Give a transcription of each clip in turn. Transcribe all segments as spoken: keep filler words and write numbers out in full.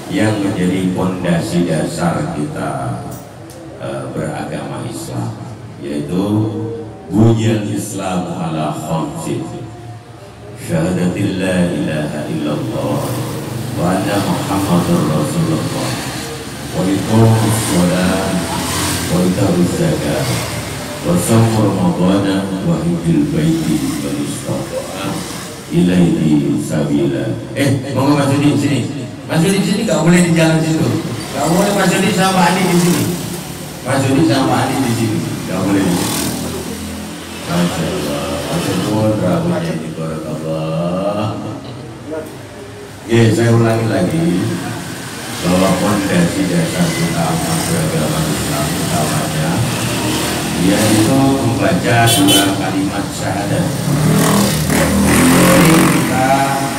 yang menjadi fondasi dasar kita uh, beragama Islam, yaitu bunyal Islam ala khamsin syahadatil la ilaha illallah wa anna muhammadar rasulullah wa iqamus shalah wa ita'uz zakah wa shaum ramadhana wa hijjul baiti wal istaqamah ilaihi sabila. Eh, mau Mas Yudi sini. Mas Yudi sini enggak boleh di jalan situ. Enggak boleh Mas Yudi sama Ali di sini. Mas Yudi sama Ali di sini. Enggak boleh di sini. Masya Allah. Masya Allah. Rahmatnya di barakallah. Ya, saya ulangi lagi bahwa fondasi dasar utama beragama Islam utamanya yaitu membaca dua kalimat syahadat. Jadi kita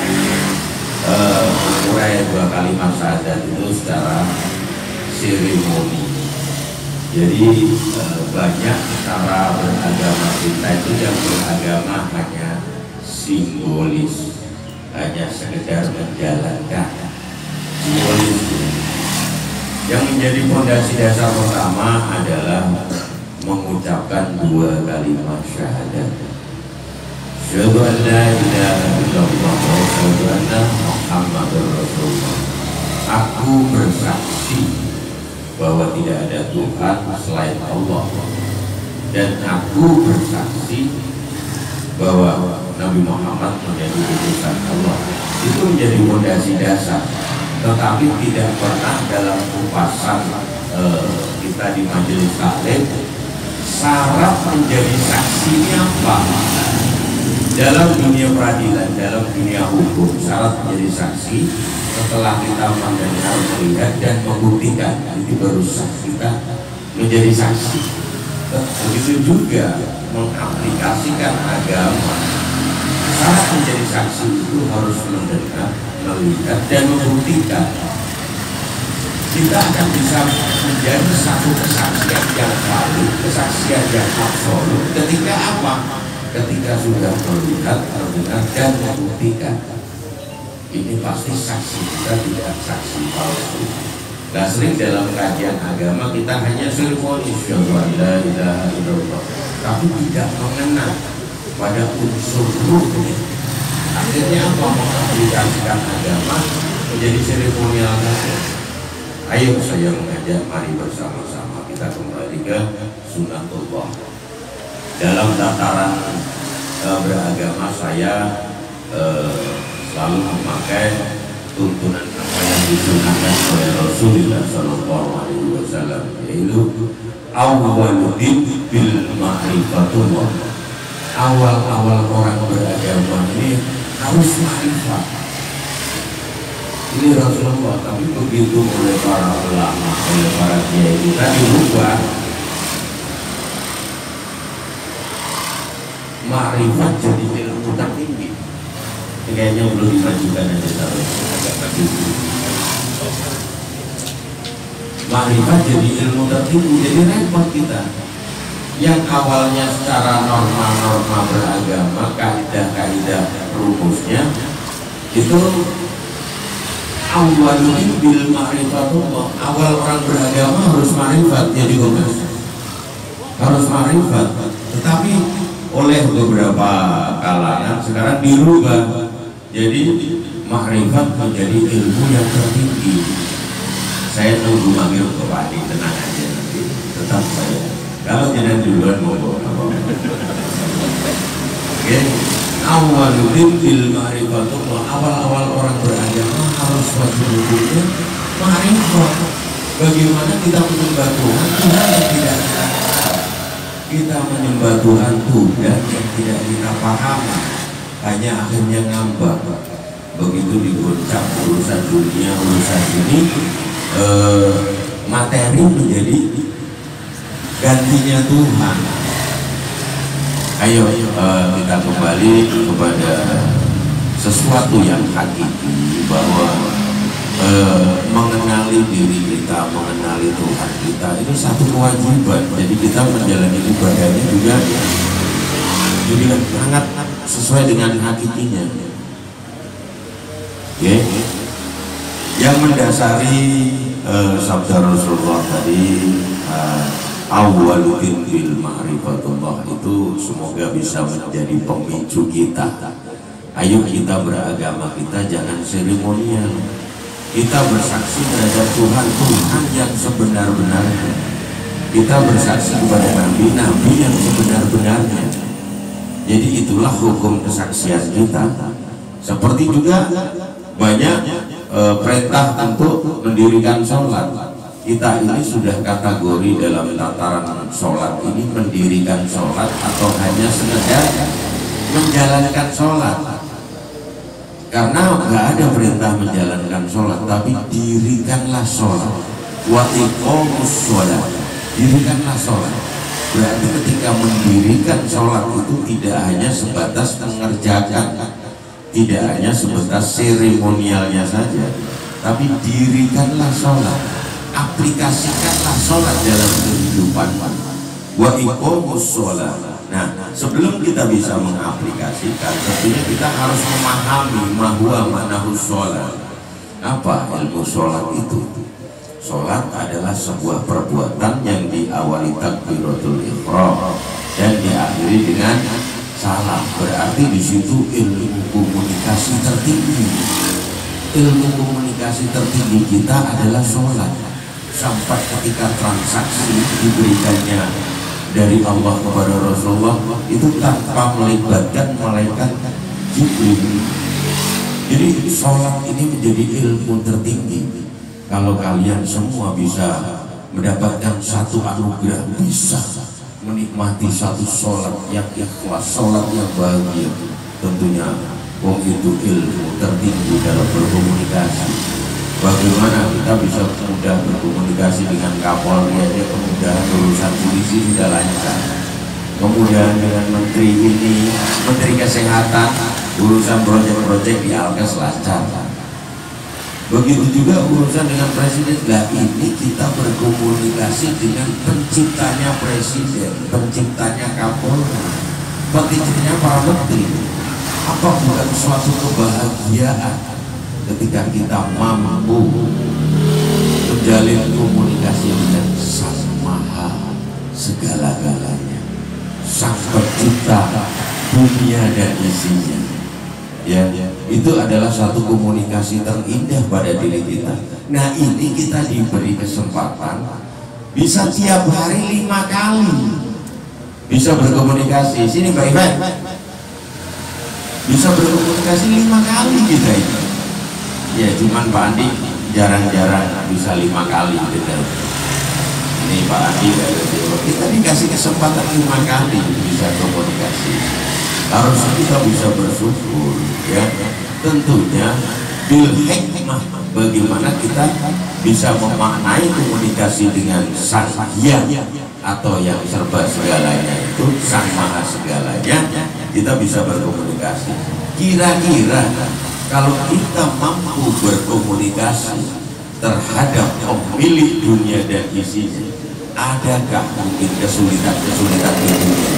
mengurai uh, dua kalimat syahadat itu secara seremoni. Jadi uh, banyak cara beragama kita itu yang beragama hanya simbolis, hanya sekedar menjalankan simbolis. Yang menjadi fondasi dasar pertama adalah mengucapkan dua kalimat syahadat. Asyhadu an la ilaha illallah wa asyhadu anna muhammadar rasulullah. Aku bersaksi bahwa tidak ada Tuhan selain Allah, dan aku bersaksi bahwa Nabi Muhammad menjadi utusan Allah. Itu menjadi fondasi dasar, tetapi tidak pernah dalam kupasan eh, kita di majelis taklim syarat menjadi saksinya apa? Dalam dunia peradilan, dalam dunia hukum, syarat menjadi saksi setelah kita mendengar, melihat dan membuktikan, itu baru sah kita menjadi saksi. Begitu juga mengaplikasikan agama, syarat menjadi saksi itu harus mendengar, melihat dan membuktikan. Kita akan bisa menjadi satu kesaksian yang valid, kesaksian yang absolut ketika apa? Ketika sudah melihat, mendengar dan membuktikan. Ini pasti saksi kita tidak saksi palsu. Nah, sering dalam kajian agama kita hanya seremoni syahadu an la ilaha illallah, tapi tidak mengenal pada unsur ruhnya. Akhirnya apa? Mengaplikasikan agama menjadi seremonial saja. Ayo saya mengajak, mari bersama-sama kita kembali ke sunatullah. Dalam tataran e, beragama saya e, selalu memakai tuntunan apa yang disunahkan oleh Rasulullah Shallallahu Alaihi Wasallam, yaitu awwaluddin bil ma'rifatullah. Awal-awal orang beragama ini harus ma'rifat. Ini Rasulullah, tapi begitu oleh para ulama, oleh para kiai kita dirubah. Ma'rifat jadi ilmu tertinggi. Ini kayaknya belum dimajukan aja taruh agak bagus. Ma'rifat jadi ilmu tertinggi, jadi repot kita. Yang awalnya secara norma-norma beragama, kaidah-kaidah rumusnya itu awalnya bil ma'rifatullah. Awal orang beragama harus ma'rifat, jadi guys harus ma'rifat. Tetapi oleh beberapa kalangan sekarang dirubah jadi ma'rifat menjadi ilmu yang tertinggi. Saya tunggu manggil ke Pak Adi, tenang aja nanti tetap saya. Kalau jangan duluan mau bawa. Oke, awwaluddin bil ma'rifatullah. Awal-awal orang beragama harus wajib hukumnya ma'rifat. Bagaimana kita menyembah Tuhan, Tuhan yang tidak kita menyembah Tuhan Tuhan yang tidak kita pahami, hanya akhirnya ngambak. Begitu digoncang urusan dunia, urusan ini eh, materi menjadi gantinya Tuhan. Ayo eh, kita kembali kepada sesuatu yang hakiki, bahwa eh, mengenali diri kita, mengenali Tuhan kita itu satu kewajiban. Jadi kita menjalani ibadahnya juga juga sangat sesuai dengan hakikinya. Ya, Yang mendasari uh, sabda Rasulullah tadi, uh, awwaluddin bil ma'rifatullah, itu semoga bisa menjadi pemicu kita. Ayo kita beragama, kita jangan seremonial. Kita bersaksi terhadap Tuhan, Tuhan yang sebenar-benarnya. Kita bersaksi kepada Nabi, Nabi yang sebenar-benarnya. Jadi itulah hukum kesaksian kita. Seperti juga banyak e, perintah untuk mendirikan sholat. Kita ini sudah kategori dalam tataran sholat ini mendirikan sholat atau hanya sekedar menjalankan sholat. Karena nggak ada perintah menjalankan sholat, tapi dirikanlah sholat. Wa iqamus sholat, dirikanlah sholat. Berarti ketika mendirikan sholat itu tidak hanya sebatas mengerjakan, tidak hanya sebatas seremonialnya saja, tapi dirikanlah sholat, aplikasikanlah sholat dalam kehidupan. Wa iqamus sholat. Nah, sebelum kita bisa mengaplikasikan, tentunya kita harus memahami mahwa manahus sholat. Apa ilmu sholat itu? Sholat adalah sebuah perbuatan yang diawali takbiratul ihram dan diakhiri dengan salam. Berarti di situ ilmu komunikasi tertinggi. Ilmu komunikasi tertinggi kita adalah sholat. Sampai ketika transaksi diberikannya dari Allah kepada Rasulullah itu tanpa melibatkan malaikat Jibril. Jadi sholat ini menjadi ilmu tertinggi. Kalau kalian semua bisa mendapatkan satu anugerah, bisa menikmati satu sholat yang ikhlas, sholat yang bahagia, tentunya wong itu ilmu tertinggi dalam berkomunikasi. Bagaimana kita bisa mudah berkomunikasi dengan Kapolri aja, kemudahan urusan polisi sudah lancar, kemudian dengan menteri ini, menteri kesehatan, urusan proyek-proyek di Alkes lancar. Begitu juga urusan dengan presiden. Nah, ini kita berkomunikasi dengan penciptanya presiden, penciptanya Kapolri, penciptanya para menteri. Apa bukan suatu kebahagiaan ketika kita mampu menjalin komunikasi dengan Sang Maha segala-galanya, Sang Pencipta dunia dan isinya. Ya, itu adalah satu komunikasi terindah pada diri kita. Nah, ini kita diberi kesempatan bisa tiap hari lima kali bisa berkomunikasi. Sini Pak Ivan, bisa berkomunikasi lima kali kita ini. Ya, cuman Pak Andi jarang-jarang bisa lima kali gitu. Ini Pak Andi kita dikasih kesempatan lima kali bisa komunikasi. Harusnya kita bisa bersyukur, ya. Tentunya bil hikmah, bagaimana kita bisa memaknai komunikasi dengan Sang Hyang atau yang serba segalanya itu, Sang Maha segalanya, kita bisa berkomunikasi. Kira-kira kalau kita mampu berkomunikasi terhadap pemilik dunia dan isinya, adakah mungkin kesulitan-kesulitan di dunia?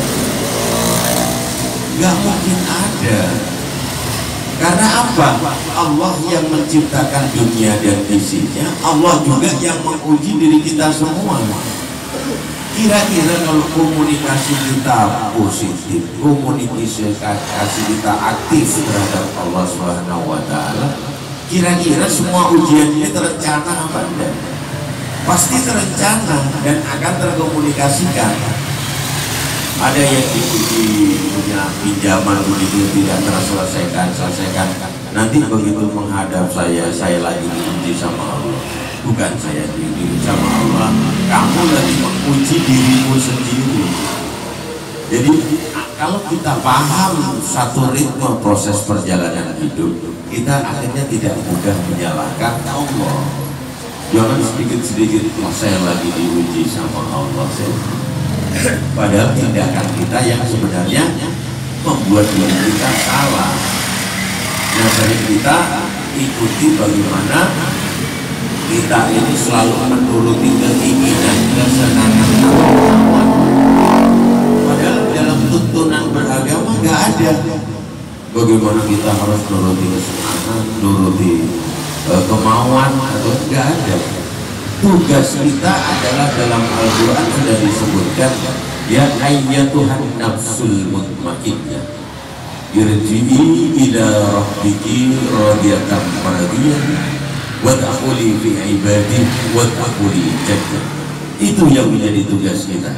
Gak mungkin ada. Karena apa? Allah yang menciptakan dunia dan isinya, Allah juga yang menguji diri kita semua. Kira-kira kalau komunikasi kita positif, komunikasi kita aktif terhadap Allah Subhanahu wa Ta'ala, kira-kira semua ujian ini terencana apa enggak? Pasti terencana dan akan terkomunikasikan. Ada yang diuji punya pinjaman begitu tidak terselesaikan, selesaikan. Nanti begitu menghadap saya, saya lagi diuji sama Allah. Bukan saya diuji sama Allah, kamu lagi menguji dirimu sendiri. Jadi kalau kita paham satu ritme proses perjalanan hidup, kita akhirnya tidak mudah menyalahkan Allah. Jangan sedikit-sedikit, oh, saya lagi diuji sama Allah. Saya padahal tindakan kita yang sebenarnya membuat diri kita salah. Nah, sering kita ikuti bagaimana kita ini selalu menuruti keinginan, kesenangan hawa. Padahal dalam tuntunan beragama nggak ada bagaimana kita harus nuruti kesenangan, nuruti uh, kemauan atau enggak ada. Tugas kita adalah dalam Al-Quran sudah disebutkan, ya ayyatuhan nafsul mutmainnah irji'i ila rabbiki radiyatan maradiyah wadkhuli fi ibadi wadkhuli jannah. Itu yang menjadi tugas kita.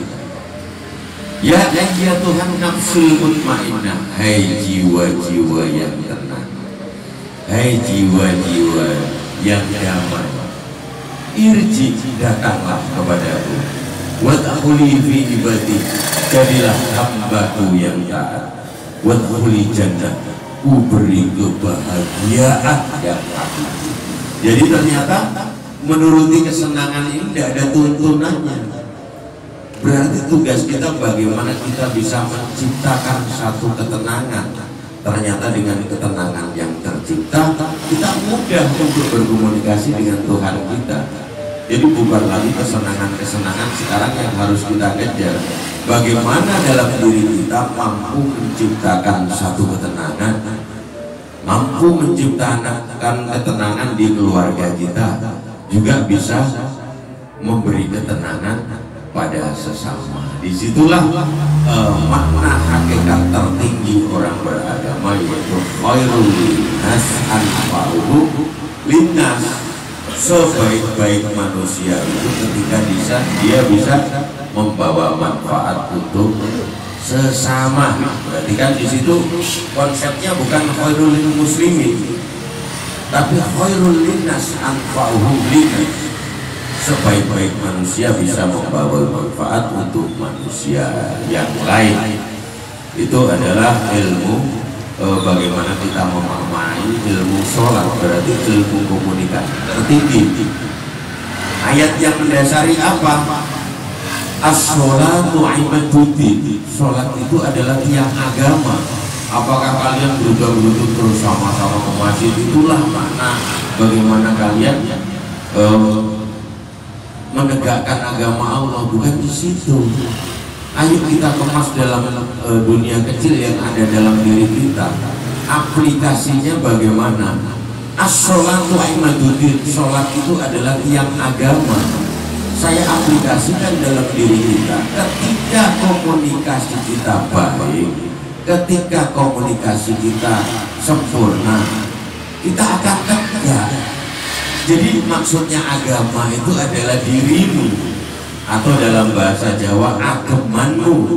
Ya ayyatuhan nafsul mutmainnah, hai jiwa-jiwa yang tenang, hai jiwa-jiwa yang damai, irji, datanglah kepadaku, wadkhuli fi ibadi, jadilah hambaku yang taat, wadkhuli jannah, ku beri kebahagiaan yang hakiki. Jadi ternyata menuruti kesenangan ini tidak ada tuntunannya. Berarti tugas kita bagaimana kita bisa menciptakan satu ketenangan. Ternyata dengan ketenangan yang tercipta, kita mudah untuk berkomunikasi dengan Tuhan kita. Jadi bukan lagi kesenangan-kesenangan sekarang yang harus kita kejar. Bagaimana dalam diri kita mampu menciptakan satu ketenangan, mampu menciptakan ketenangan di keluarga kita, juga bisa memberi ketenangan pada sesama. Disitulah uh, makna hakikat tertinggi orang beragama, yaitu khairul linnas anfa'uhum linnas. Sebaik-baik manusia itu ketika bisa dia bisa membawa manfaat untuk sesama. Berarti kan di situ konsepnya bukan khairul lil muslimin, tapi khairul linnas anfa'uhum linnas. Sebaik-baik manusia bisa membawa manfaat untuk manusia yang lain. Itu adalah ilmu e, bagaimana kita memahami ilmu sholat, berarti ilmu komunikasi tertinggi. Ayat yang mendasari apa? As-sholatu imaduddin. Sholat itu adalah tiang agama. Apakah kalian berlutut terus sama-sama ke masjid? Itulah makna bagaimana kalian e, menegakkan agama Allah, bukan di situ. Ayo kita kemas dalam e, dunia kecil yang ada dalam diri kita. Aplikasinya bagaimana? As-sholatu imaduddin. Sholat itu adalah tiang agama. Saya aplikasikan dalam diri kita. Ketika komunikasi kita baik, ketika komunikasi kita sempurna, kita akan tegak. Jadi maksudnya agama itu adalah dirimu, atau dalam bahasa Jawa agemanmu.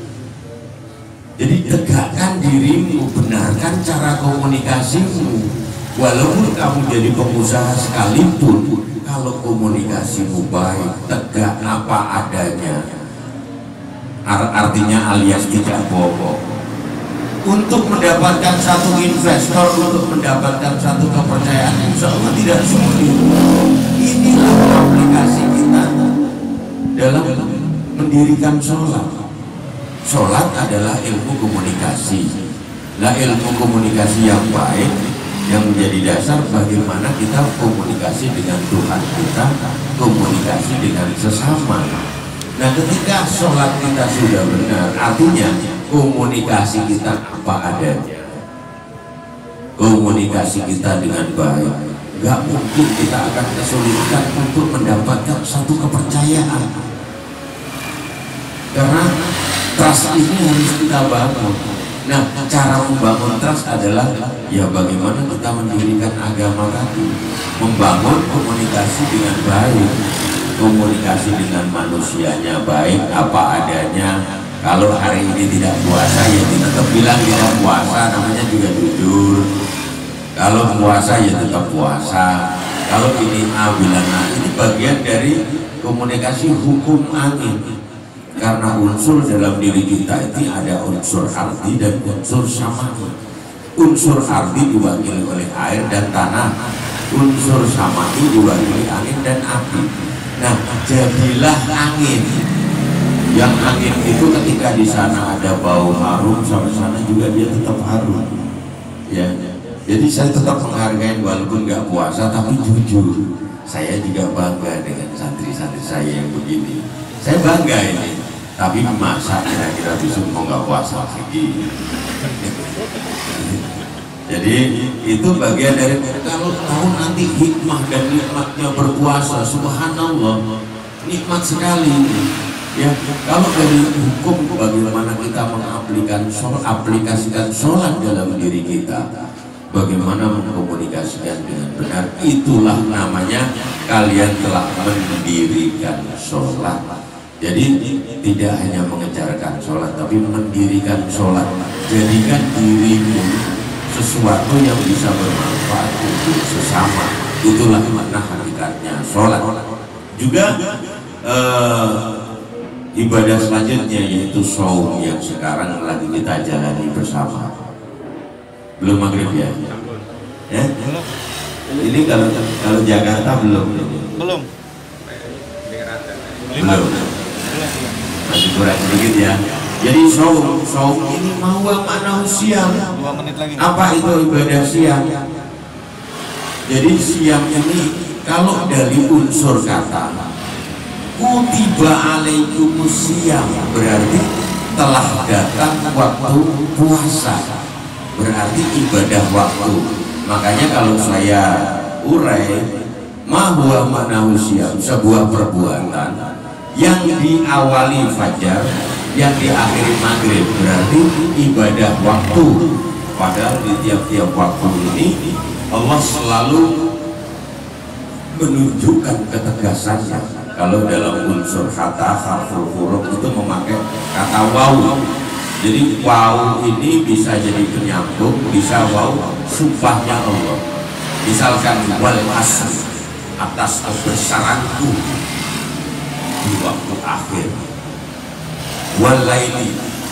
Jadi tegakkan dirimu, benarkan cara komunikasimu. Walaupun kamu jadi pengusaha sekalipun, kalau komunikasimu baik, tegak apa adanya, artinya alias tidak bohong. Untuk mendapatkan satu investor, untuk mendapatkan satu kepercayaan, insya Allah tidak sulit. Inilah aplikasi kita dalam mendirikan sholat. Sholat adalah ilmu komunikasi. Lah ilmu komunikasi yang baik yang menjadi dasar bagaimana kita komunikasi dengan Tuhan kita, komunikasi dengan sesama. Nah, ketika sholat kita sudah benar, artinya komunikasi kita apa adanya, komunikasi kita dengan baik, nggak mungkin kita akan kesulitan untuk mendapatkan satu kepercayaan. Karena trust ini harus kita bangun. Nah, cara membangun trust adalah ya bagaimana kita mendirikan agama tadi, membangun komunikasi dengan baik, komunikasi dengan manusianya baik apa adanya. Kalau hari ini tidak puasa ya kita tetap bilang tidak puasa, namanya juga jujur. Kalau puasa ya tetap puasa. Kalau ini A bilang A, ini bagian dari komunikasi hukum angin. Karena unsur dalam diri kita itu ada unsur arti dan unsur samai. Unsur arti diwakili oleh air dan tanah, unsur samai diwakili angin dan api. Nah, jadilah angin. Yang angin itu ketika di sana ada bau harum, sampai sana juga dia tetap harum. Ya, jadi saya tetap menghargai walaupun nggak puasa, tapi jujur, saya juga bangga dengan santri-santri saya yang begini. Saya bangga ini. Tapi masa kira-kira besok mau nggak puasa lagi? Jadi itu bagian dari kalau tahu nanti hikmah dan nikmatnya berpuasa, subhanallah, nikmat sekali. Ya, kalau dari hukum bagaimana kita mengaplikasikan sholat, aplikasikan sholat dalam diri kita, bagaimana mengkomunikasikan dengan benar, itulah namanya kalian telah mendirikan sholat. Jadi tidak hanya mengejarkan sholat, tapi mendirikan sholat. Jadikan dirimu sesuatu yang bisa bermanfaat untuk sesama. Itulah makna hakikatnya sholat. Juga eh, ibadah selanjutnya yaitu shaum yang sekarang lagi kita jalani bersama. Belum maghrib ya? Ya? Ini kalau kalau Jakarta belum. Belum. Belum. Masih kurang sedikit ya. Jadi shaum, shaum ini mau makna siang. Dua menit lagi. Apa itu ibadah siang? Jadi siang ini kalau dari unsur kata kutiba alaikumus siang, berarti telah datang waktu puasa, berarti ibadah waktu. Makanya kalau saya urai ma huwa makna siang, sebuah perbuatan yang diawali fajar, yang diakhiri maghrib, berarti ibadah waktu. Padahal di tiap-tiap waktu ini Allah selalu menunjukkan ketegasannya. Kalau dalam unsur kata harful huruf itu memakai kata waw. Jadi waw ini bisa jadi penyambung, bisa waw sumpahnya Allah. Misalkan wal asr, atas kebesaranku di waktu akhir, walaili,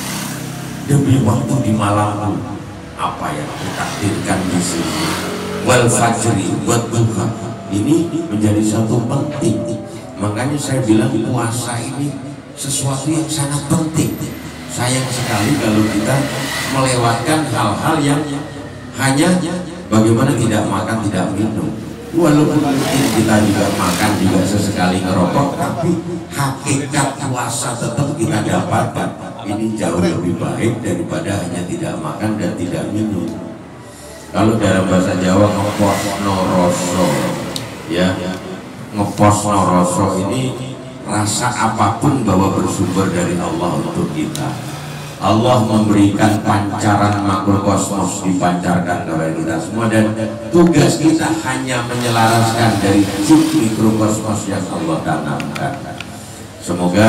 demi waktu di malamku, apa yang ditakdirkan di sini, wal fajri, buat duha. Ini menjadi satu penting. Makanya saya bilang puasa ini sesuatu yang sangat penting. Sayang sekali kalau kita melewatkan hal-hal yang hanya bagaimana tidak makan, tidak minum. Walaupun mungkin kita juga makan, juga sesekali ngerokok, tapi hakikat puasa tetap kita dapatkan. Ini jauh lebih baik daripada hanya tidak makan dan tidak minum. Kalau dalam bahasa Jawa ngepos noroso, ya, ngepos noroso ini rasa apapun bahwa bersumber dari Allah untuk kita. Allah memberikan pancaran makrokosmos dipancarkan kepada kita semua, dan tugas kita hanya menyelaraskan dari chip mikrokosmos yang Allah tanamkan. Semoga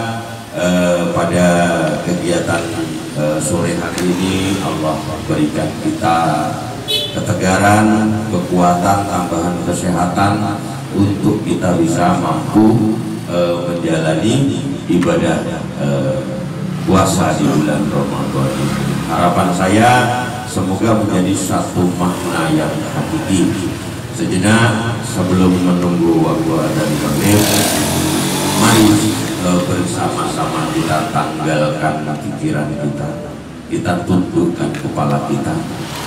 eh, pada kegiatan eh, sore hari ini Allah berikan kita ketegaran, kekuatan, tambahan kesehatan untuk kita bisa mampu eh, menjalani ibadah eh, puasa di bulan Ramadan ini. Harapan saya semoga menjadi satu makna yang hakiki. Sejenak sebelum menunggu waktu adzan maghrib, mari e, bersama-sama kita tanggalkan pikiran kita, kita tundukkan kepala kita,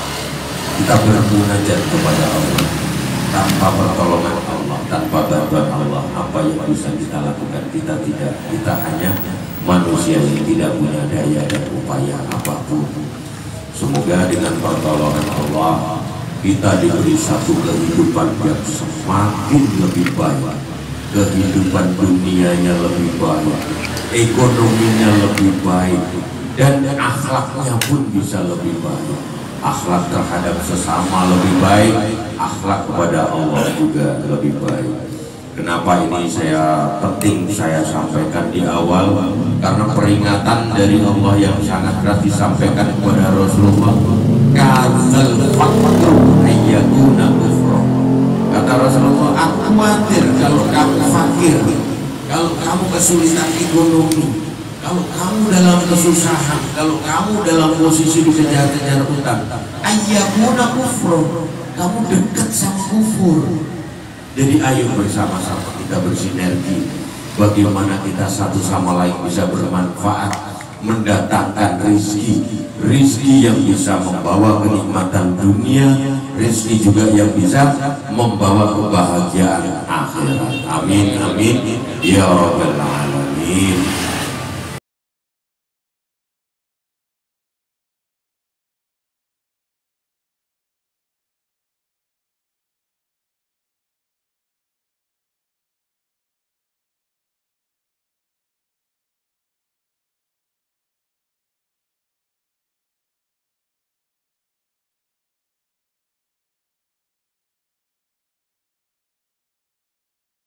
kita bermunajat kepada Allah. Tanpa pertolongan Allah, tanpa bantuan Allah, apa yang bisa kita lakukan? Kita tidak, kita hanya manusia yang tidak punya daya dan upaya apapun. Semoga dengan pertolongan Allah kita diberi satu kehidupan yang semakin lebih baik, kehidupan dunianya lebih baik, ekonominya lebih baik, dan akhlaknya pun bisa lebih baik. Akhlak terhadap sesama lebih baik, akhlak kepada Allah juga lebih baik. Kenapa ini saya penting saya sampaikan di awal? Karena peringatan dari Allah yang sangat keras disampaikan kepada Rasulullah. Kadzal faqru ayyakuna kufra. Kata Rasulullah, aku khawatir kalau kamu fakir, kalau kamu kesulitan ekonomi, kalau kamu dalam kesusahan, kalau kamu dalam posisi dikejar-kejar utang, ayyakuna kufra, kamu dekat sama kufur. Jadi ayo bersama-sama kita bersinergi, bagaimana kita satu sama lain bisa bermanfaat, mendatangkan rizki, rizki yang bisa membawa kenikmatan dunia, rizki juga yang bisa membawa kebahagiaan akhirat. Amin, amin, ya rabbal alamin.